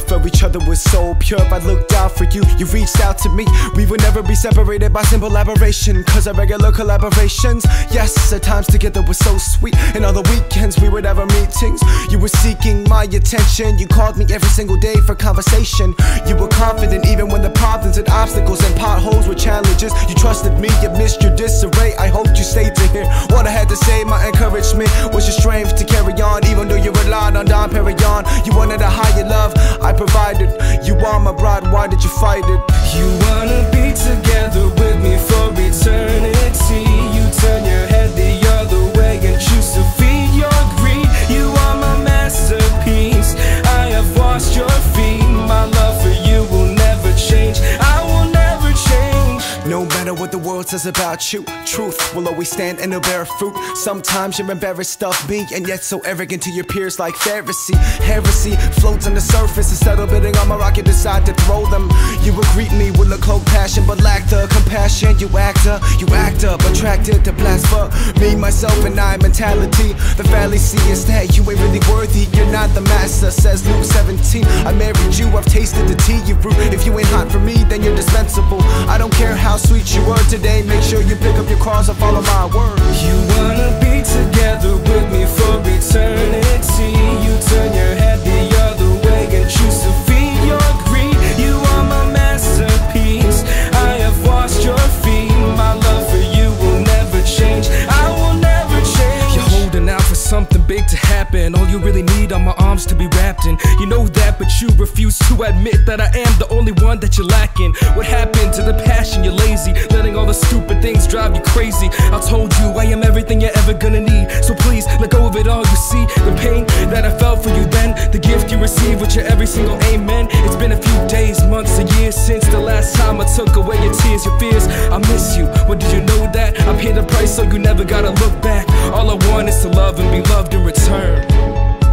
for each other was so pure. I looked out for you, you reached out to me. We would never be separated by simple aberration, cause our regular collaborations, yes, at times together was so sweet. And on the weekends we would have our meetings. You were seeking my attention, you called me every single day for conversation. You were confident even when the problems and obstacles and potholes were challenges. You trusted me, you missed your disarray. I hoped you stayed to hear what I had to say. My encouragement was your strength to carry on, even though you relied on Dom Perignon. You wanted a higher love, I provided. You are my bride, why did you fight it? You wanna be together with me for eternity. You turn your head the other way and choose to feed your greed. You are my masterpiece, I have washed your feet. My love for you will never change, I will never change. No matter what the world says about you, truth will always stand and it'll bear fruit. Sometimes you're embarrassed of me, and yet so arrogant to your peers like Pharisee. Heresy floats on the surface, instead of bidding on my rock you decide to throw them. You would greet me with a cloak passion, but lack the compassion. You act up, attracted to blaspheme me, myself and I mentality. The fallacy is that you ain't really worthy, you're not the master, says Luke 17. I married you, I've tasted the tea you brew. If you ain't hot for me, then you're dispensable. I don't care how sweet you were today, make sure you pick up your cross and follow my word. You wanna be together with me for eternity. You turn your head the other way and choose to feed your greed. You are my masterpiece, I have washed your feet. My love for you will never change, I will never change. You're holding out for something big to happen. All you really need are my arms to be wrapped in. You know that, but you refuse to admit that I am the only one that you're lacking. What happened to the passion? You're lazy, letting all the stupid things drive you crazy. I told you I am everything you're ever gonna need, so please let go of it all. You see the pain that I felt for you then, the gift you receive with your every single amen. It's been a few days, months, and years since the last time I took away your tears, your fears. I miss you, well did you know that? I paid the price so you never gotta look back. All I want is to love and be loved in return.